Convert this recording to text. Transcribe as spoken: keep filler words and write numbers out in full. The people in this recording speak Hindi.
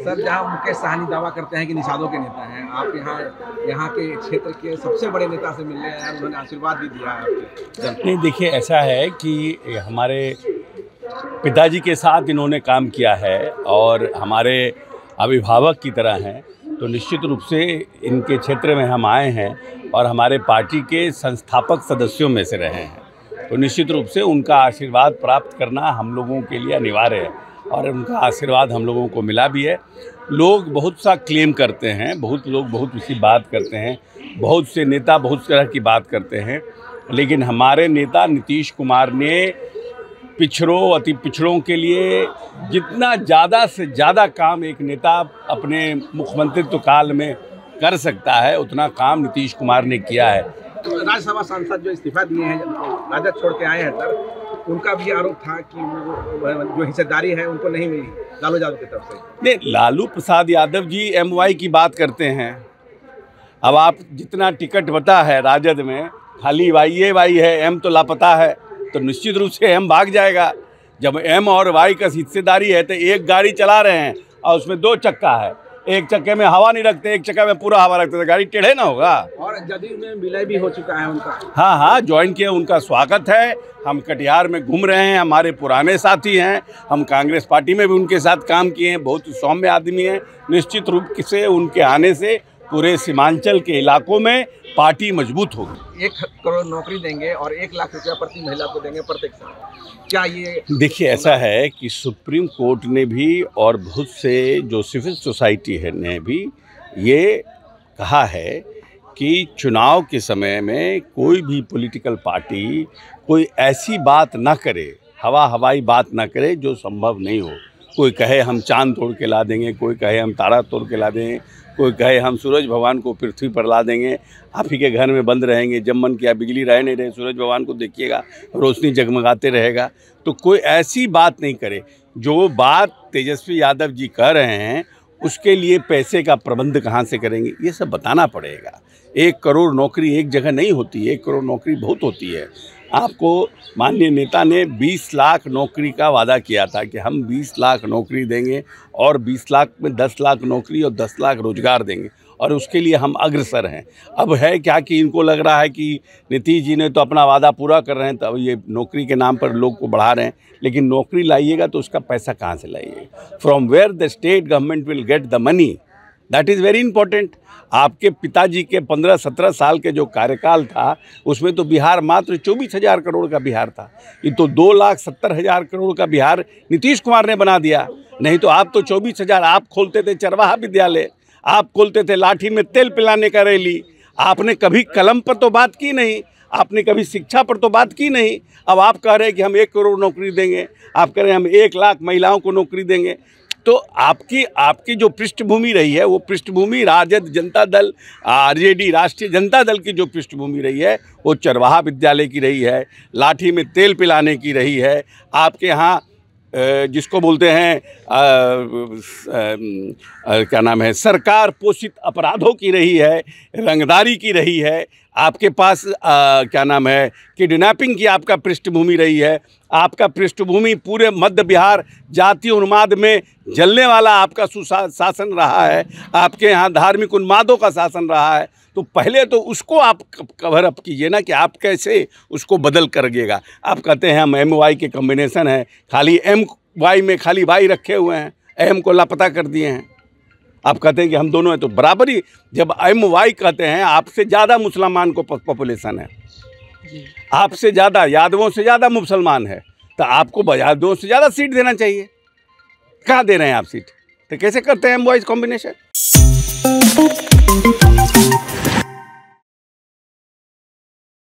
सर, जहाँ मुकेश साहनी दावा करते हैं कि निषादों के नेता हैं, आप यहाँ यहाँ के क्षेत्र के सबसे बड़े नेता से मिलने आए, उन्होंने आशीर्वाद भी दिया है आपके। नहीं, देखिए ऐसा है कि हमारे पिताजी के साथ इन्होंने काम किया है और हमारे अभिभावक की तरह हैं, तो निश्चित रूप से इनके क्षेत्र में हम आए हैं और हमारे पार्टी के संस्थापक सदस्यों में से रहे हैं, तो निश्चित रूप से उनका आशीर्वाद प्राप्त करना हम लोगों के लिए अनिवार्य है और उनका आशीर्वाद हम लोगों को मिला भी है। लोग बहुत सा क्लेम करते हैं, बहुत लोग बहुत सी बात करते हैं, बहुत से नेता बहुत तरह की बात करते हैं, लेकिन हमारे नेता नीतीश कुमार ने पिछड़ों अति पिछड़ों के लिए जितना ज़्यादा से ज़्यादा काम एक नेता अपने मुख्यमंत्रित्व काल में कर सकता है, उतना काम नीतीश कुमार ने किया है। राज्यसभा सांसद जो इस्तीफा दिए हैं, राजद छोड़ के आए हैं सर, उनका भी आरोप था कि वो जो हिस्सेदारी है उनको नहीं मिली लालू यादव की तरफ से। नहीं, लालू प्रसाद यादव जी एम वाई की बात करते हैं। अब आप जितना टिकट बता है राजद में, खाली वाई ए वाई है, एम तो लापता है, तो निश्चित रूप से एम भाग जाएगा। जब एम और वाई का हिस्सेदारी है तो एक गाड़ी चला रहे हैं और उसमें दो चक्का है, एक चक्के में हवा नहीं रखते, एक चक्के में पूरा हवा रखते, तो गाड़ी टेढ़े ना होगा। और जदयू में विलय भी हो चुका है उनका। हाँ हाँ, ज्वाइन किया, उनका स्वागत है। हम कटिहार में घूम रहे हैं, हमारे पुराने साथी हैं, हम कांग्रेस पार्टी में भी उनके साथ काम किए हैं, बहुत सौम्य आदमी हैं। निश्चित रूप से उनके आने से पूरे सीमांचल के इलाकों में पार्टी मजबूत होगी। एक करोड़ नौकरी देंगे और एक लाख रुपया प्रति महिला को देंगे प्रत्येक साल, क्या ये? देखिए ऐसा है कि सुप्रीम कोर्ट ने भी और बहुत से जो सिविल सोसाइटी है ने भी ये कहा है कि चुनाव के समय में कोई भी पॉलिटिकल पार्टी कोई ऐसी बात ना करे, हवा हवाई बात ना करे जो संभव नहीं हो। कोई कहे हम चांद तोड़ के ला देंगे, कोई कहे हम तारा तोड़ के ला देंगे, कोई कहे हम सूरज भगवान को पृथ्वी पर ला देंगे, आप ही के घर में बंद रहेंगे, जब मन किया बिजली रहे नहीं रहे सूरज भगवान को देखिएगा, रोशनी जगमगाते रहेगा। तो कोई ऐसी बात नहीं करे। जो बात तेजस्वी यादव जी कह रहे हैं उसके लिए पैसे का प्रबंध कहाँ से करेंगे, ये सब बताना पड़ेगा। एक करोड़ नौकरी एक जगह नहीं होती है, एक करोड़ नौकरी बहुत होती है। आपको माननीय नेता ने बीस लाख नौकरी का वादा किया था कि हम बीस लाख नौकरी देंगे और बीस लाख में दस लाख नौकरी और दस लाख रोजगार देंगे, और उसके लिए हम अग्रसर हैं। अब है क्या कि इनको लग रहा है कि नीतीश जी ने तो अपना वादा पूरा कर रहे हैं, तब ये नौकरी के नाम पर लोग को बढ़ा रहे हैं, लेकिन नौकरी लाइएगा तो उसका पैसा कहाँ से लाइएगा? From where the state government will get the money, that is very important. आपके पिताजी के पंद्रह सत्रह साल के जो कार्यकाल था उसमें तो बिहार मात्र चौबीस हजार करोड़ का बिहार था, ये तो दो लाख सत्तर हजार करोड़ का बिहार नीतीश कुमार ने बना दिया। नहीं तो आप तो चौबीस हजार आप खोलते थे चरवाहा विद्यालय, आप खोलते थे लाठी में तेल पिलाने का रैली, आपने कभी कलम पर तो बात की नहीं, आपने कभी शिक्षा पर तो बात की नहीं। अब आप कह रहे हैं कि हम एक करोड़ नौकरी देंगे, आप कह रहे हैं हम एक लाख महिलाओं को नौकरी देंगे। तो आपकी आपकी जो पृष्ठभूमि रही है वो पृष्ठभूमि राजद जनता दल आरजेडी राष्ट्रीय जनता दल की जो पृष्ठभूमि रही है वो चरवाहा विद्यालय की रही है, लाठी में तेल पिलाने की रही है। आपके यहाँ जिसको बोलते हैं आ, आ, आ, क्या नाम है, सरकार पोषित अपराधों की रही है, रंगदारी की रही है। आपके पास आ, क्या नाम है, किडनैपिंग की आपका पृष्ठभूमि रही है। आपका पृष्ठभूमि पूरे मध्य बिहार जातीय उन्माद में जलने वाला आपका सुशासन रहा है। आपके यहाँ धार्मिक उन्मादों का शासन रहा है। तो पहले तो उसको आप कवर अप कीजिए ना कि आप कैसे उसको बदल करिएगा। आप कहते हैं हम एम वाई के कॉम्बिनेशन है, खाली एम वाई में खाली वाई रखे हुए हैं, एम को लापता कर दिए हैं। आप कहते हैं कि हम दोनों हैं, तो बराबरी। जब एम वाई कहते हैं, आपसे ज़्यादा मुसलमान को पॉपुलेशन है, आपसे ज़्यादा यादवों से ज़्यादा मुसलमान है, तो आपको यादवों से ज़्यादा सीट देना चाहिए। कहाँ दे रहे हैं आप सीट? तो कैसे करते हैं एम वाई कॉम्बिनेशन?